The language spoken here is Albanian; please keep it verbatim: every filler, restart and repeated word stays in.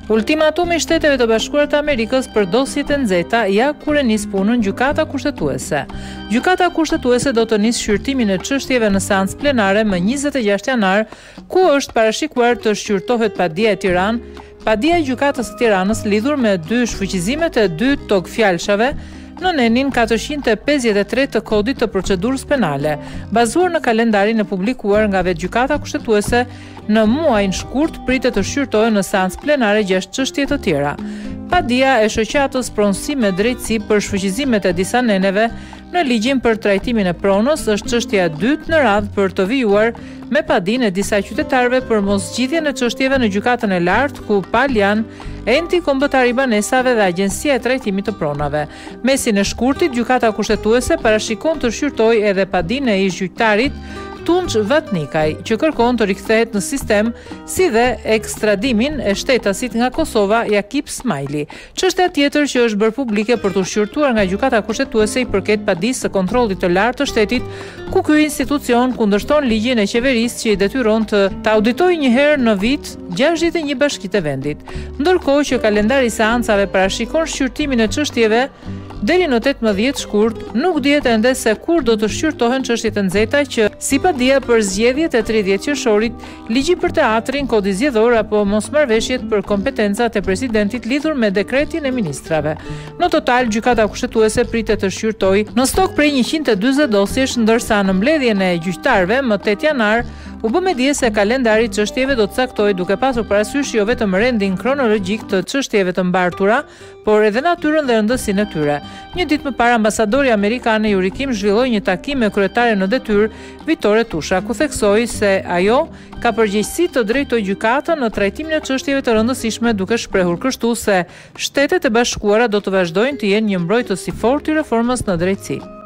Ultimatumi i Shteteve të Bashkuara të Amerikës për dosjet e nxehta ja kur e nis punën gjykata kushtetuese. Gjykata kushtetuese do të nisë shqyrtimin e çështjeve në seancë plenare më njëzet e gjashtë janar, ku është parashikuar të shqyrtohet padia e Tiranë, padia e gjykatës së Tiranës lidhur me dy shfuqizimet e dy tokfjalshave në nenin katërqind e pesëdhjetë e tre të kodit të procedurës penale, bazuar në kalendarin e publikuar nga vetë gjykata kushtetuese. Në muajin shkurt pritet të shqyrtohen në seancë plenare gjashtë çështje të tjera. Padia e shoqatës pronësi me drejtësi për shfuqizimet e disa neneve në ligjin për trajtimin e pronës është çështja e dytë në radhë për të vijuar me padinë e disa qytetarëve për moszgjidhjen e çështjeve në gjykatën e lartë, ku palë janë enti kombëtar i banesave dhe Agjencia e Trajtimit të Pronave. Mesin e shkurtit, gjykata kushtetuese parashikon të shqyrtojë edhe padinë e ish-gjyqtarit Tunç Vatnikaj, që kërkon të rikthehet në sistem, si dhe ekstradimin e shtetasit nga Kosova, Jakip Smajli. Çështja tjetër që është bërë publike për të shqyrtuar nga gjykata kushtetuese i përket padisë së kontrollit të lartë të shtetit, ku ky institucion kundërshton ligjin e qeverisë që i detyron të, të auditojë një herë në vit gjashtëdhjetë e një bashkitë e vendit. Ndërkohë që kalendari i seancave parashikon shqyrtimin e çështjeve deri në tetëmbëdhjetë shkurt, nuk dihet ende se kur do të shqyrtohen çështjet e nxehta që, si padia për zgjedhjet e tridhjetë qershorit, ligji për teatrin, kodi zgjedhor apo mosmarrveshjet për kompetencat e presidentit lidhur me dekretin e ministrave. Në total, gjykata kushtetuese pritet të shqyrtojë në stok prej njëqind e dyzet dosjesh, ndërsa në mbledhjen e gjyqtarëve më tetë janar u bë me dije se kalendari i çështjeve do të caktojë duke pasur parasysh jo vetëm rendin kronologjik të çështjeve të mbartura, por edhe natyrën dhe rëndësinë e tyre. Një ditë më parë, ambasadori amerikan Yuri Kim zhvilloi një takim me kryetaren në detyrë, Vitore Tusha, ku theksoi se ajo ka përgjegjësi të drejtojë gjykatën në trajtimin e çështjeve të rëndësishme, duke shprehur kështu se Shtetet e Bashkuara do të vazhdojnë të jenë një mbrojtës i fortë i reformës në drejtësi.